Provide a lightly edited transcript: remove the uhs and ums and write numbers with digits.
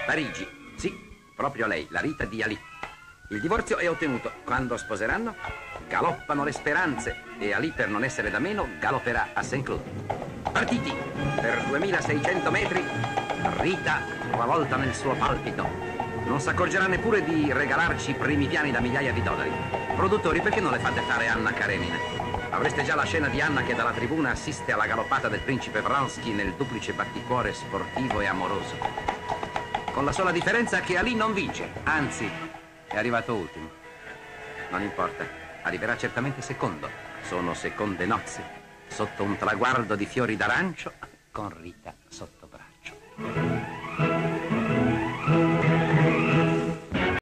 Parigi, sì, proprio lei, la Rita di Ali. Il divorzio è ottenuto. Quando sposeranno, galoppano le speranze e Ali, per non essere da meno, galopperà a Saint-Cloud. Partiti! Per 2600 metri, Rita travolta nel suo palpito. Non si accorgerà neppure di regalarci primi piani da migliaia di dollari. Produttori, perché non le fate fare Anna Karenina? Avreste già la scena di Anna che dalla tribuna assiste alla galoppata del principe Vronsky nel duplice batticuore sportivo e amoroso. Con la sola differenza che Ali non vince, anzi, è arrivato ultimo. Non importa, arriverà certamente secondo. Sono seconde nozze, sotto un traguardo di fiori d'arancio, con Rita sotto.